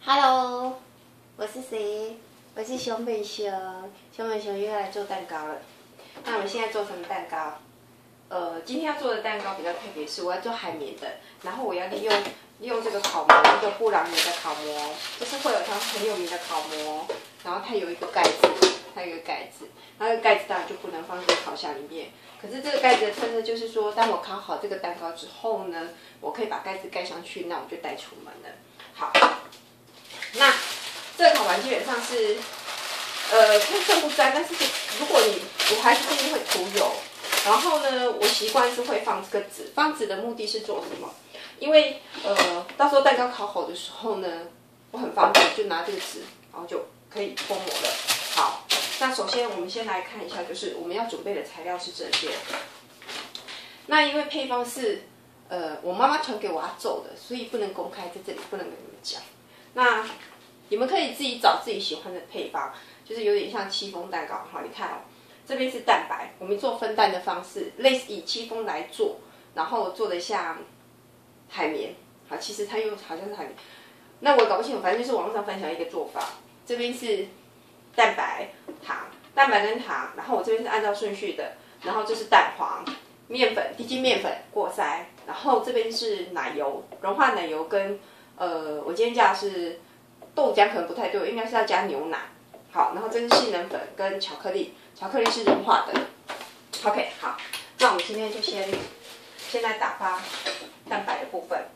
Hello， 我是谁？我是熊本熊。熊本熊又要来做蛋糕了。那我们现在做什么蛋糕？今天要做的蛋糕比较特别，是我要做海绵的。然后我要利用这个烤模，一个布朗尼的烤模，就是会有它很有名的烤模。然后它有一个盖子，然后这个盖子当然就不能放在烤箱里面。可是这个盖子的特色就是说，当我烤好这个蛋糕之后呢，我可以把盖子盖上去，那我就带出门了。好。那这个烤盘基本上是，看正不沾，但是如果我还是建议会涂油。然后呢，我习惯是会放这个纸，放纸的目的是做什么？因为到时候蛋糕烤好的时候呢，我很方便，就拿这个纸，然后就可以脱模了。好，那首先我们先来看一下，就是我们要准备的材料是这些。那因为配方是我妈妈传给我阿祖的，所以不能公开，在这里不能跟你们讲。那你们可以自己找自己喜欢的配方，就是有点像戚风蛋糕。好，你看哦，这边是蛋白，我们做分蛋的方式，类似以戚风来做，然后做的像海绵。好，其实它又好像是海绵，那我也搞不清楚，反正就是网络上分享一个做法。这边是蛋白、糖，蛋白跟糖，然后我这边是按照顺序的，然后这是蛋黄、面粉、低筋面粉过筛，然后这边是奶油，融化奶油跟我今天加的是豆浆，可能不太对，应该是要加牛奶。好，然后这是杏仁粉跟巧克力，巧克力是融化的。OK， 好，那我们今天就先来打发蛋白的部分。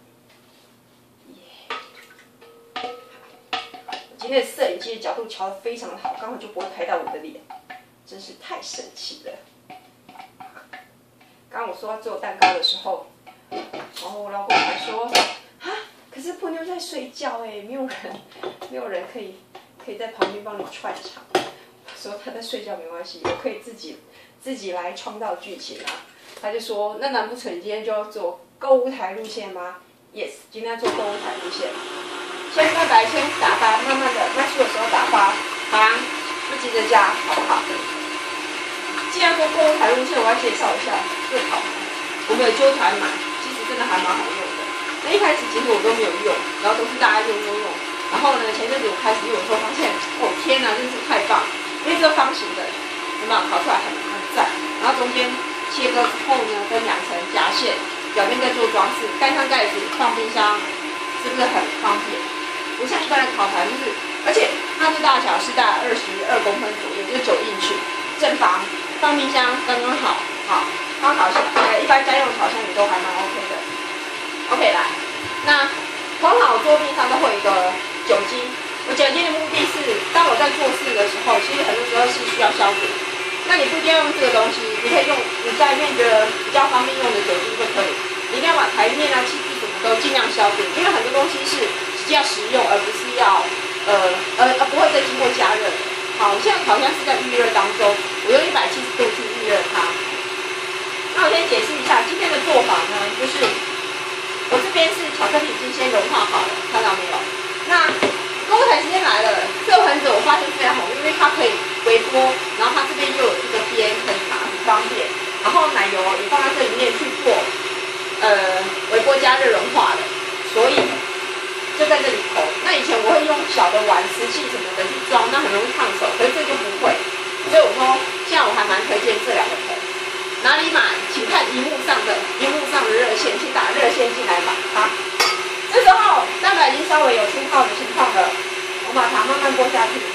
我今天的摄影机的角度调得非常的好，刚好就不会拍到我的脸，真是太神奇了。刚刚我说要做蛋糕的时候，然后我老公还说，可是婆妞在睡觉哎，没有人可以在旁边帮你串场。说他在睡觉没关系，我可以自己来创造剧情啊。他就说，那难不成你今天就要做购物台路线吗 ？Yes， 今天要做购物台路线。先蛋白先打发，慢慢的卖出的时候打发，糖不急着加，好不好？既然做购物台路线，我要介绍一下这个烤盘。我们有揪团买，其实真的还蛮好用的。那一开始其实我都没有用，然后都是大家用。然后呢，前阵子我开始用的时候，发现哦天哪，真是太棒！因为这个方形的，有没有烤出来很赞？然后中间切割之后呢，分2层夹线，表面再做装饰，盖上盖子放冰箱，是不是很方便？不像一般的烤盘，就是而且它的大小是大概22公分左右，就是9英尺，正方，放冰箱刚刚好，好，放烤箱，一般家用烤箱也都还蛮 OK 的。OK， 来，那通常我桌面上都会有一个酒精。我酒精的目的是，当我在做事的时候，其实很多时候是需要消毒。那你不一定要用这个东西，你可以用你家里面觉得比较方便用的酒精就可以。你一定要把台面啊、器具什么都尽量消毒，因为很多东西是直接要食用，而不是要不会再经过加热。好，现在烤箱是在预热当中，我用170度去预热它。那我先解释一下今天的做法呢，就是我这边是巧克力已经先融化好了，看到没有？那购物台时间来了，这个盆子我发现非常好，因为它可以微波，然后它这边又有这个边可以拿，很方便。然后奶油也放在这里面去做，微波加热融化的，所以就在这里投。那以前我会用小的碗、瓷器什么的去装，那很容易烫手，可是这就不会。所以我说，现在我还蛮推荐这2个盆。哪里买？请看荧幕上的热线，去打热线进来买它。这时候蛋白已经稍微有出泡的情况了，我把糖慢慢拨下去，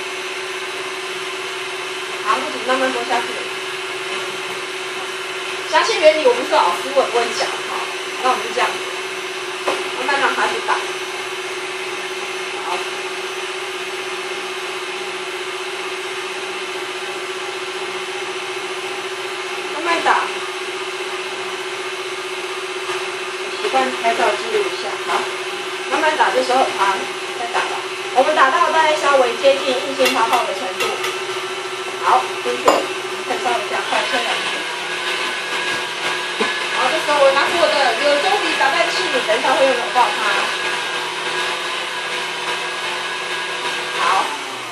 糖不仅慢慢拨下去。详细原理我不是老师，我也不会讲哈。那我们就这样，慢慢让它去打。好，慢慢打。习惯拍照记录一下，好。慢慢打，这时候糖再打吧。我们打到大概稍微接近硬性泡泡的程度。好，进去，再烧一下，快吹2次。好，这时候我拿出我的有中底打蛋器，等一下会用拥抱它。好，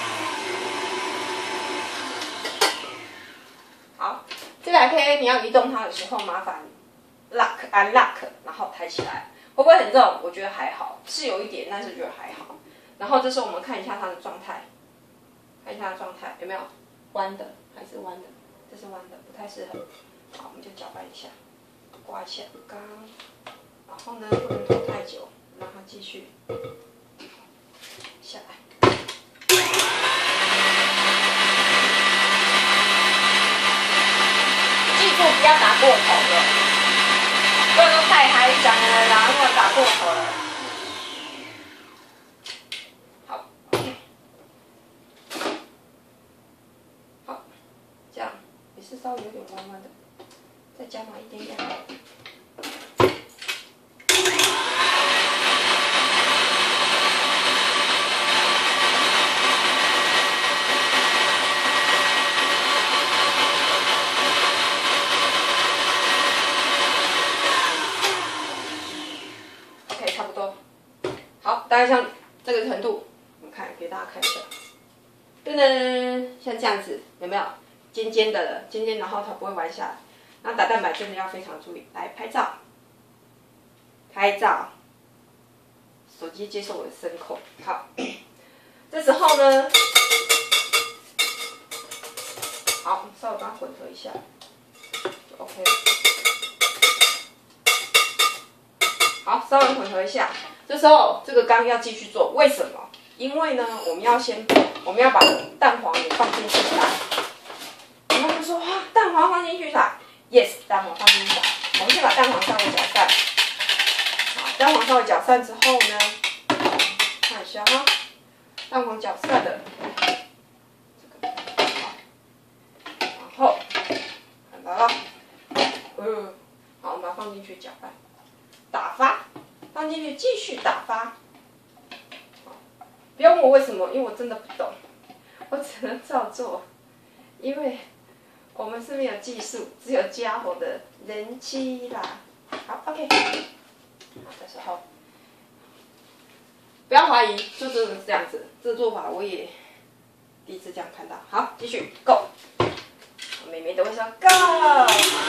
好，这台 K 你要移动它的时候，麻烦 unlock， 然后抬起来。会不会很重？我觉得还好，是有一点，但是觉得还好。 然后这时候我们看一下它的状态，看一下它的状态有没有弯的还是弯的？这是弯的，不太适合。好，我们就搅拌一下，刮一下缸，然后呢不能拖太久，让它继续下来。记住不要打过头了，不然都太嗨讲了，然后打过头了。好 ，OK， 好，这样也是稍微有点弯弯的，再加码一点点。大概像这个程度，我们看给大家看一下，噔噔，像这样子有没有尖尖的了？尖尖，然后它不会弯下来。然后打蛋白真的要非常注意，来拍照，拍照，手机接受我的声控。好，这时候呢，好，稍微把它混合一下，就 OK 了。好，稍微混合一下。这时候这个缸要继续做，为什么？因为呢，我们要把蛋黄也放进去打。然后就说哇，蛋黄放进去打 ，yes， 蛋黄放进去打。我们先把蛋黄稍微搅散。好，蛋黄稍微搅散之后呢，看一下哈，蛋黄搅散了，这个好，然后看到了，好，我们把它放进去搅拌，打发。放进去继续打发，不要问我为什么，因为我真的不懂，我只能照做，因为我们是没有技术，只有家伙的人妻啦。好 ，OK， 好，这时候不要怀疑，就真的是这样子，这个做法我也第一次这样看到。好，继续 Go， 妹妹都会说 Go。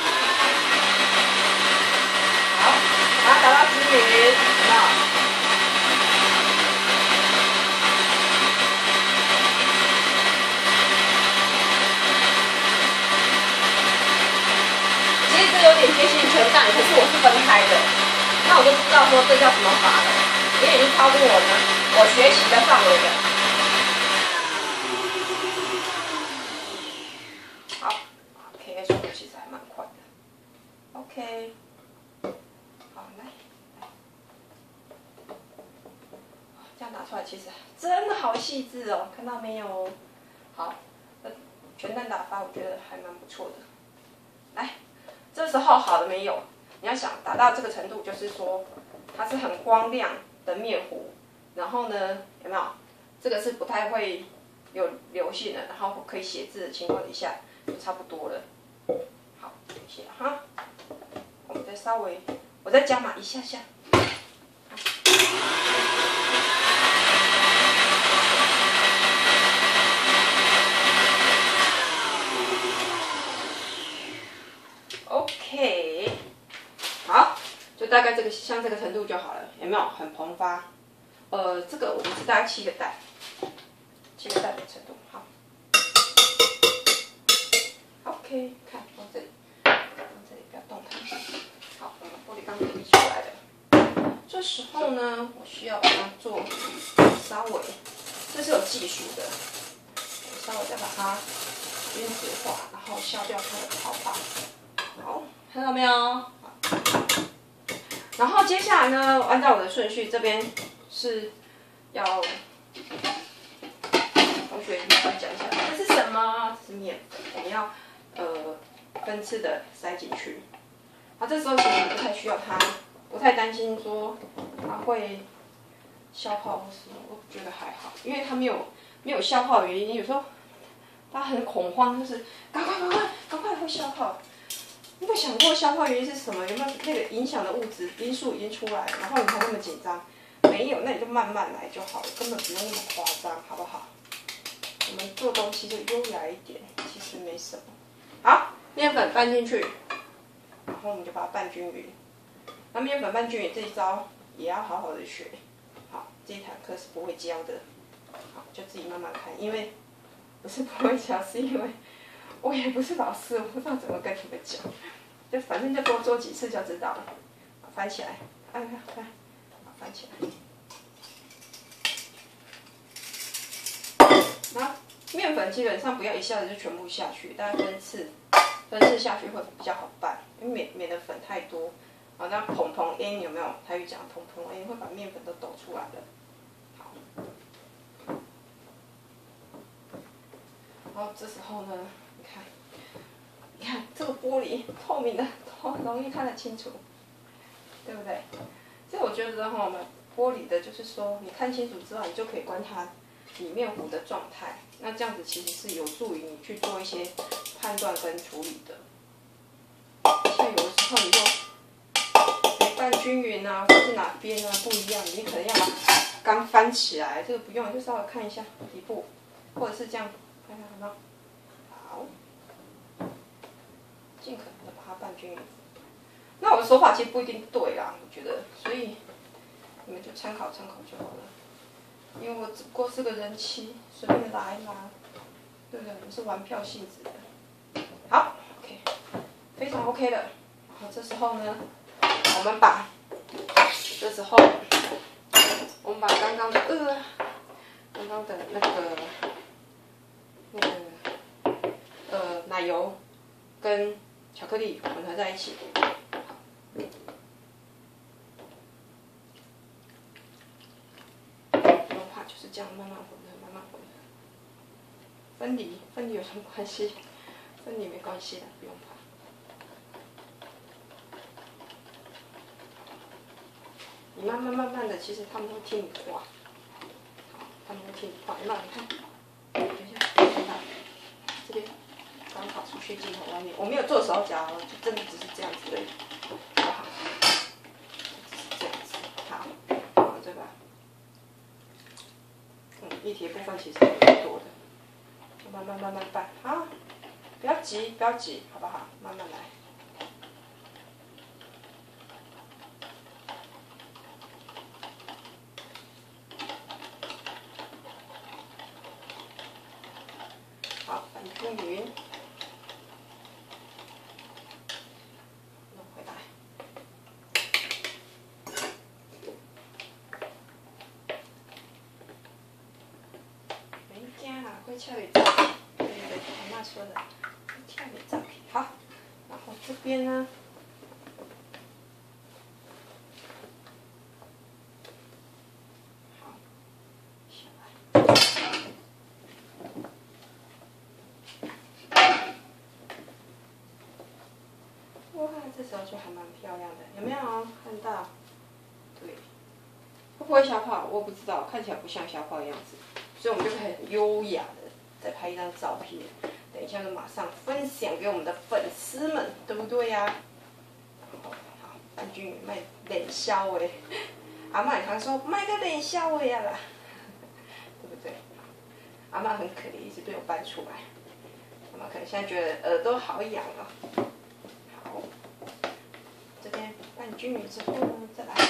好，把它打到均匀，有没有？其实这有点接近全蛋，可是我是分开的，那我就不知道说这叫什么法了，因为已经超过我学习的范围了。好 ，OK， 速度其实还蛮快的。OK。这样打出来其实真的好细致哦，看到没有？好，全蛋打发我觉得还蛮不错的。来，这时候好了没有？你要想打到这个程度，就是说它是很光亮的面糊，然后呢，有没有？这个是不太会有流线的，然后可以写字的情况底下，就差不多了。好，写哈，我们再稍微，我再加码一下下。OK， 好，就大概像这个程度就好了，有没有很膨发？这个我们是大概7个蛋的程度，好。OK， 看往这里，不要动它。好，我们玻璃缸可以移出来了。这时候呢，我需要把它做稍微，这是有技术的，我稍微再把它均质化，然后消掉它的泡泡。好，看到没有？好，然后接下来呢，按照我的顺序，这边是要同学你来讲一下，这是什么？这是面粉，我们要分次的塞进去。好，这时候其实不太需要它，不太担心说它会消泡或什么，我觉得还好，因为它没有消泡的原因，有时候大家很恐慌，就是赶快会消泡。你有想过消泡原因是什么？有没有那个影响的物质因素已经出来，然后你才那么紧张？没有，那你就慢慢来就好了，根本不用那么夸张，好不好？我们做东西就优雅一点，其实没什么。好，面粉拌进去，然后我们就把它拌均匀。那面粉拌均匀这一招也要好好的学。好， 这一堂课是不会教的，好，就自己慢慢看。因为不是不会教，是因为我也不是老师，我不知道怎么跟你们讲。就反正就多做几次就知道了。翻起来，看，翻起来。然后面粉基本上不要一下子就全部下去，大概分次下去会比较好拌，因为免得粉太多。好，那蓬蓬烟有没有？台语讲蓬蓬烟会把面粉都抖出来了。好，然后这时候呢，你看这个玻璃透明的，容易看得清楚，对不对？所以我觉得哈，我们玻璃的就是说，你看清楚之后，你就可以观察里面糊的状态。那这样子其实是有助于你去做一些判断跟处理的。像有的时候你又没拌均匀啊，或是哪边啊不一样，你可能要把刚翻起来，这个不用，就稍微看一下底部，或者是这样，看看有没有？好，尽可能的把它拌均匀。那我的手法其实不一定对啦，我觉得，所以你们就参考参考就好了。因为我只不过是个人妻，随便拉一拉，对不对？我是玩票性质的。好 ，OK， 非常 OK 的。然后这时候呢，我们把刚刚的奶油跟巧克力混合在一起。就是这样慢慢混合，分离有什么关系？分离没关系的，不用怕。你慢慢的，其实他们会听你话，好，他们会听你话。你看，等一下，这边刚好出去镜头外面，我没有做手脚哦，就真的只是这样子而已，好不好？只是这样子，好，这个。液体的部分其实也蛮多的，慢慢拌，好，不要急，好不好？慢慢来。好，拌均匀，弄回来。会翘尾照，对，我妈说的，翘尾照。好，然后这边呢，好，下来。哇，这时候就还蛮漂亮的，有没有看到？对，会不会消泡？我不知道，看起来不像消泡的样子。所以我们就可以很优雅的再拍一张照片，等一下就马上分享给我们的粉丝们，对不对呀？好，拌均匀，卖脸消的，阿嬤也常说卖个脸消的呀啦，对不对？阿嬤很可怜，一直被我搬出来，阿嬤可能现在觉得耳朵好痒哦。好，这边拌均匀之后呢，再来。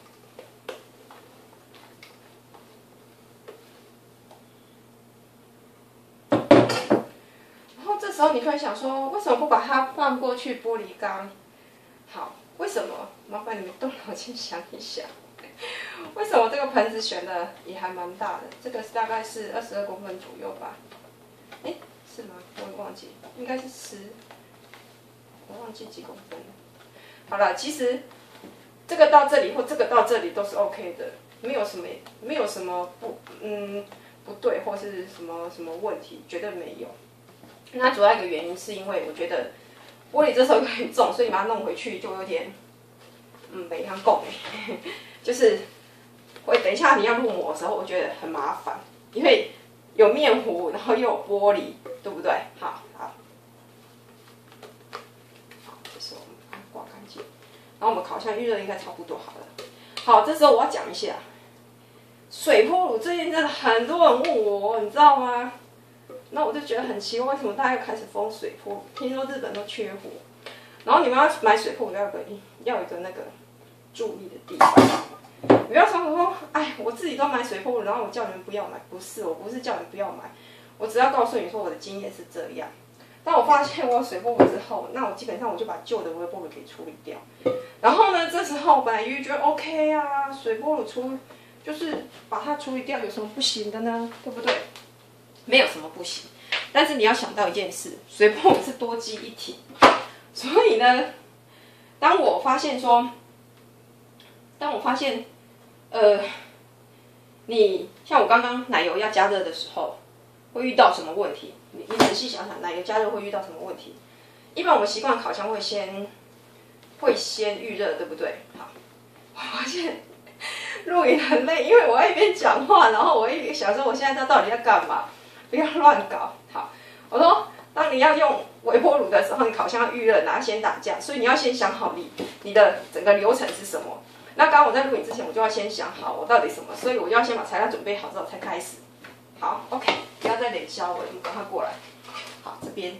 这时候你可以想说，为什么不把它放过去玻璃缸？好，为什么？麻烦你们动脑筋想一想，为什么这个盆子选的也还蛮大的？这个大概是22公分左右吧？哎，是吗？我也忘记，应该是10，我忘记几公分了。好了，其实这个到这里或这个到这里都是 OK 的，没有什么不对或是什么问题，绝对没有。那主要一个原因是因为我觉得玻璃这时候有点重，所以把它弄回去就有点没像够就是会等一下你要入模的时候，我觉得很麻烦，因为有面糊，然后又有玻璃，对不对？好，这时候我们把它刮干净，然后我们烤箱预热应该差不多好了。好，这时候我要讲一下水波炉，最近真的很多人问我，你知道吗？那我就觉得很奇怪，为什么大家又开始封水波炉？听说日本都缺货，然后你们要买水波炉要有一个那个注意的地方， 不要说，哎，我自己都买水波炉，然后我叫你们不要买，不是，我不是叫你不要买，我只要告诉你说我的经验是这样。当我发现我有水波炉之后，那我基本上我就把旧的微波炉给处理掉。然后呢，这时候本来鱼觉得 OK 啊，水波炉就是把它处理掉，有什么不行的呢？对不对？没有什么不行。但是你要想到一件事，水波炉是多机一体，所以呢，当我发现，你像我刚刚奶油要加热的时候，会遇到什么问题？你仔细想想，奶油加热会遇到什么问题？一般我们习惯烤箱会先预热，对不对？好，我发现录影很累，因为我一边讲话，然后我一边想说我现在到底在干嘛，不要乱搞。好，我说当你要用微波炉的时候，你烤箱要预热，然后先打架，所以你要先想好你的整个流程是什么。那刚刚我在录影之前，我就要先想好我到底什么，所以我就要先把材料准备好之后才开始。好 ，OK， 不要再冷消我，你赶快过来。好，这边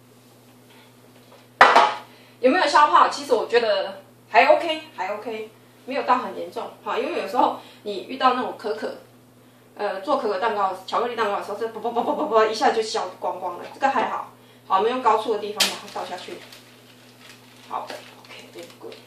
有没有消泡？其实我觉得还 OK， 没有到很严重。好，因为有时候你遇到那种做可可蛋糕、巧克力蛋糕的时候，这啵一下就消光光了。这个还好。好，我们用高处的地方把它倒下去。好 ，OK， very good。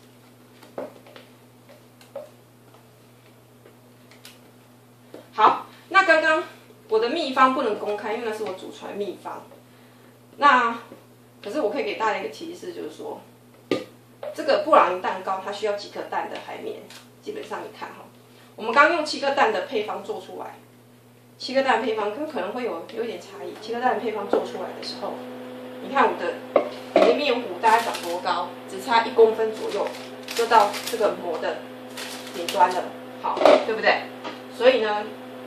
好，那刚刚我的秘方不能公开，因为那是我祖传秘方。那可是我可以给大家一个提示，就是说，这个布朗尼蛋糕它需要几颗蛋的海绵？基本上你看哈，我们刚用7颗蛋的配方做出来，7颗蛋的配方可能会有一点差异。7颗蛋的配方做出来的时候，你看我的面糊大概长多高？只差1公分左右，就到这个膜的顶端了。好，对不对？所以呢，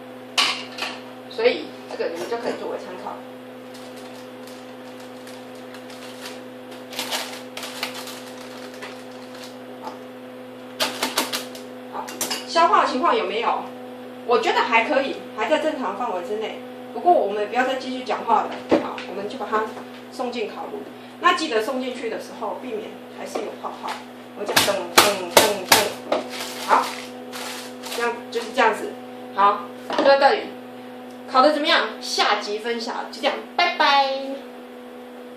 这个你们就可以作为参考。好，消化的情况有没有？我觉得还可以，还在正常范围之内。不过我们不要再继续讲话了，好，我们就把它送进烤炉。那记得送进去的时候，避免还是有泡泡。我讲噔噔噔噔，好，这样就是这样子。好，就到这里。烤的怎么样？下集分享，就这样，拜拜。